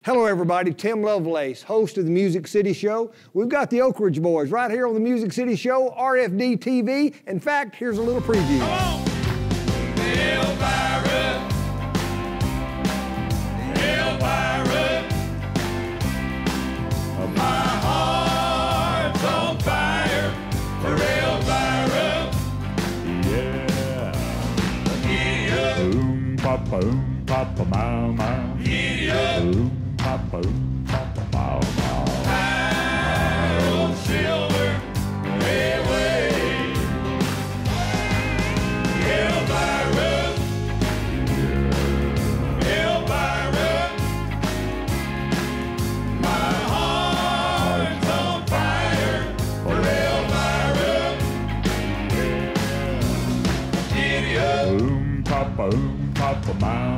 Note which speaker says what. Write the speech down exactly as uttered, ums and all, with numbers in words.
Speaker 1: Hello everybody, Tim Lovelace, host of the Music City Show. We've got the Oak Ridge Boys right here on the Music City Show, R F D T V. In fact, here's a little preview.
Speaker 2: Come on! Elvira, Elvira, my heart's on fire for Elvira.
Speaker 3: Yeah.
Speaker 2: Giddy up,
Speaker 3: Boom, papa, boom, papa, mow, mow.
Speaker 2: giddy up,
Speaker 3: Boom, papa, boom, papa, mow, mow.
Speaker 2: high on silver railway. Elvira, Elvira, my heart's on fire for Elvira. Giddy up.
Speaker 3: Boom, papa, boom, papa, mow,